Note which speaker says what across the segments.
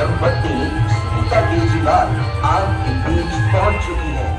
Speaker 1: धर्मपत्नी रीता केजरीवाल आपके बीच पहुंच चुकी है।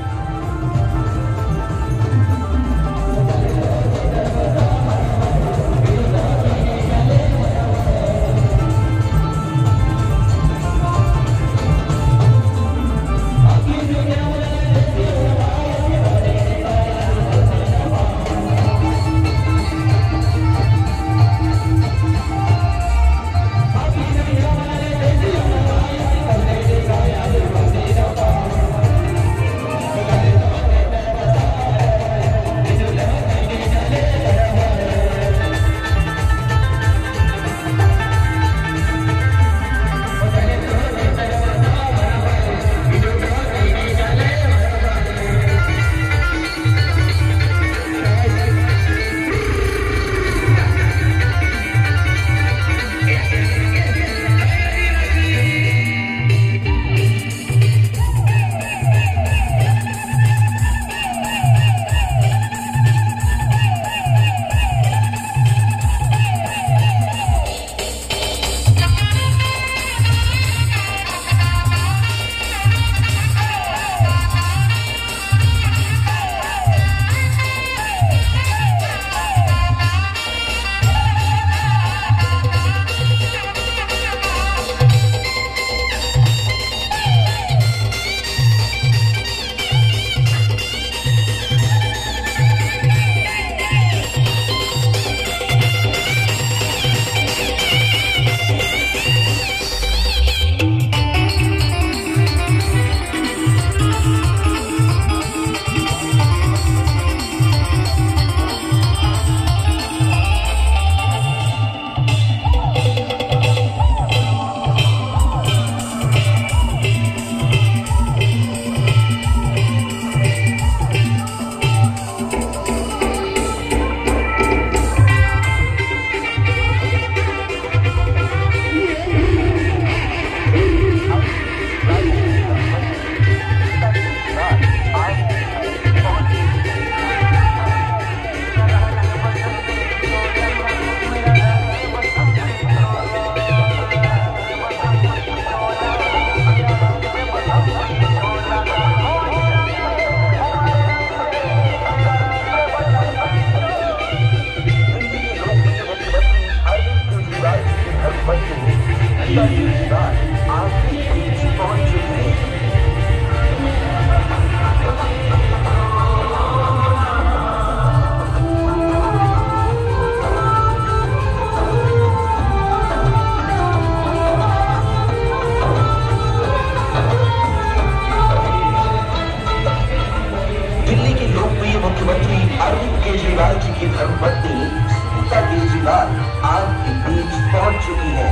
Speaker 1: मुख्यमंत्री अरविंद केजरीवाल जी की धर्मपत्नी रीता केजरीवाल आपके बीच पहुंच चुकी है।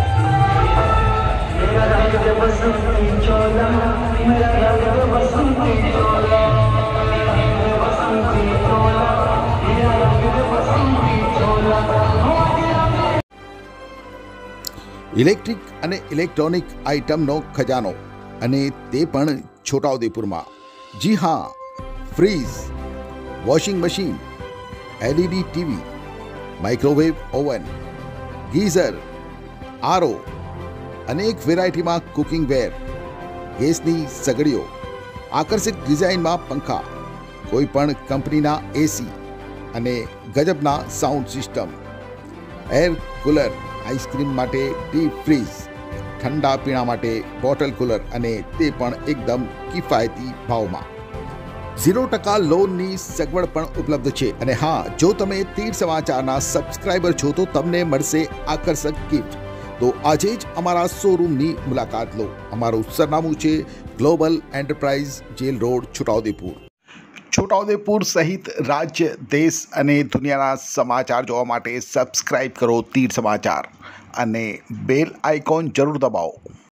Speaker 1: मेरा रंग बसंती चोला, मेरा रंग बसंती चोला, बसंती चोला, मेरा रंग बसंती चोला।
Speaker 2: इलेक्ट्रिक અને ઇલેક્ટ્રોનિક આઇટમનો ખજાનો અને તે પણ છોટાઉદેપુરમાં। જી હા, fridge, washing machine, LED TV, microwave oven, geyser, RO, અનેક વેરાયટીમાં કુકિંગ વેર, ગેસની સગડીઓ, આકર્ષક ડિઝાઇનમાં પંખા, કોઈપણ કંપનીના AC અને ગજબના sound system, air cooler, ice cream માટે ડીપ ફ્રીજ, ઠંડા પીણા માટે બોટલ કુલર અને તે પણ એકદમ કિફાયતી ભાવમાં। 0% લોનની સગવડ પણ ઉપલબ્ધ છે। અને હા, જો તમે તીર સમાચારના સબસ્ક્રાઇબર છો તો તમને મળશે આકર્ષક ગિફ્ટ। તો આજે જ અમારા શોરૂમની મુલાકાત લો। અમારું સરનામું છે global enterprise jail road, Chhota Udepur. Chhota Udepur સહિત રાજ્ય, દેશ અને દુનિયાના સમાચાર જોવા માટે સબસ્ક્રાઇબ કરો તીર સમાચાર અને બેલ આઇકોન જરૂર દબાવો।